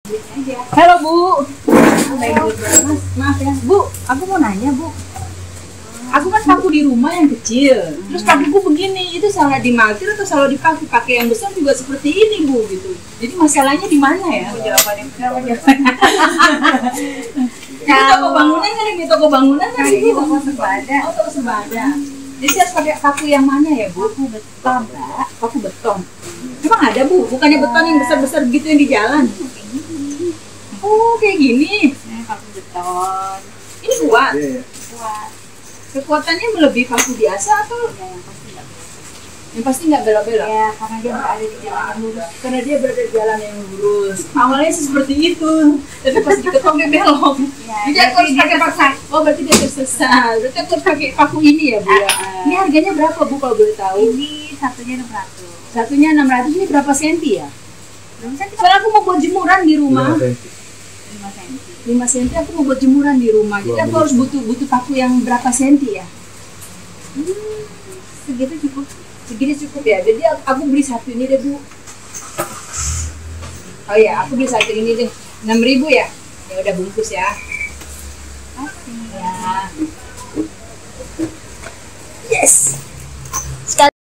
Halo Bu. Maaf ya Bu, aku mau nanya Bu. Aku kan paku di rumah yang kecil, terus pakuku begini, itu salah dimarkir atau salah dipakai? Pakai yang besar juga seperti ini Bu gitu. Jadi masalahnya di mana ya? Jawaban yang benar. Itu toko bangunan kan, ini toko bangunan kan sih Bu? Toko sebada. Oh, toko sebada. Jadi saya harus pakai paku yang mana ya Bu? Paku beton, Mbak. Paku beton. Emang ada Bu? Bukannya beton yang besar-besar gitu yang di jalan? Oh, kayak gini. Ini paku beton. Ini kuat. Kuat. Kekuatannya melebihi paku biasa atau Ya, yang pasti nggak. yang pasti nggak belok-belok? Ya, karena dia berada di jalan yang lurus. Karena dia berada di jalan yang lurus. Awalnya sih seperti itu, tapi pas diketok dia belok. Ya, Jadi aku harus pakai paku. Oh, berarti dia tersesat. Berarti aku harus pakai paku ini ya Bu ya. Ini harganya berapa Bu kalau boleh tahu? Ini satunya 600. Satunya 600, ini berapa senti ya? Belum senti, Soalnya aku mau buat jemuran di rumah. 5 senti. 5 senti aku mau buat jemuran di rumah. Jadi aku harus butuh paku yang berapa senti ya? Segitu cukup. Segini cukup ya. Jadi aku beli satu ini deh Bu. Oh ya, aku beli satu ini deh. 6.000 ya? Ya udah bungkus ya. Pasti. Ya.